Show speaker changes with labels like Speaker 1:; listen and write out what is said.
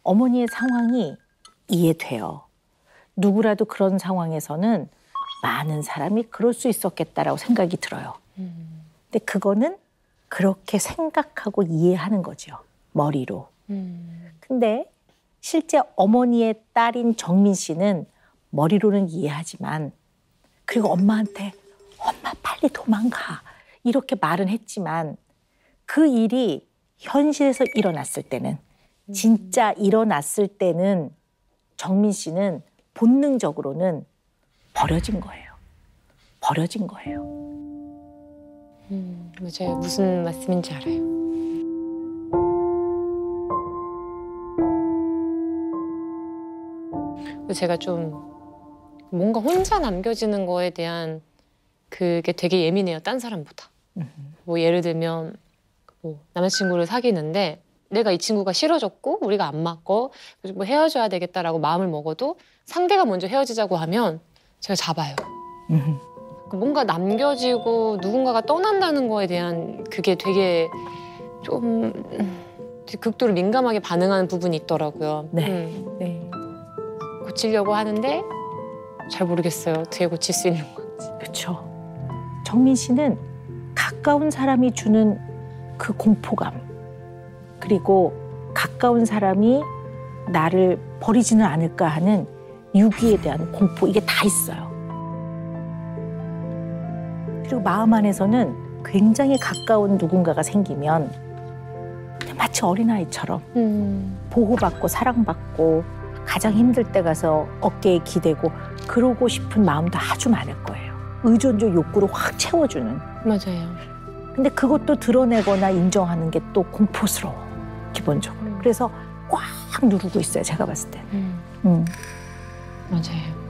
Speaker 1: 어머니의 상황이 이해돼요. 누구라도 그런 상황에서는 많은 사람이 그럴 수 있었겠다라고 생각이 들어요. 근데 그거는 그렇게 생각하고 이해하는 거죠. 머리로. 근데 실제 어머니의 딸인 정민 씨는 머리로는 이해하지만 그리고 엄마한테 엄마 빨리 도망가 이렇게 말은 했지만 그 일이 현실에서 일어났을 때는 진짜 일어났을 때는 정민 씨는 본능적으로는 버려진 거예요. 버려진 거예요.
Speaker 2: 맞아요. 무슨 말씀인지 알아요. 제가 좀 뭔가 혼자 남겨지는 거에 대한 그게 되게 예민해요. 딴 사람보다. 뭐 예를 들면 뭐 남자친구를 사귀는데 내가 이 친구가 싫어졌고 우리가 안 맞고 뭐 헤어져야 되겠다라고 마음을 먹어도 상대가 먼저 헤어지자고 하면 제가 잡아요. 뭔가 남겨지고 누군가가 떠난다는 거에 대한 그게 되게 좀 극도로 민감하게 반응하는 부분이 있더라고요.
Speaker 1: 네. 네.
Speaker 2: 고치려고 하는데 잘 모르겠어요. 어떻게 고칠 수 있는 건지.
Speaker 1: 그렇죠. 정민 씨는 가까운 사람이 주는 그 공포감 그리고 가까운 사람이 나를 버리지는 않을까 하는 유기에 대한 공포 이게 다 있어요. 그리고 마음 안에서는 굉장히 가까운 누군가가 생기면 마치 어린아이처럼 보호받고 사랑받고 가장 힘들 때 가서 어깨에 기대고 그러고 싶은 마음도 아주 많을 거예요. 의존적 욕구를 확 채워주는.
Speaker 2: 맞아요.
Speaker 1: 근데 그것도 드러내거나 인정하는 게 또 공포스러워, 기본적으로. 그래서 꽉 누르고 있어요, 제가 봤을 때는.
Speaker 2: 맞아요.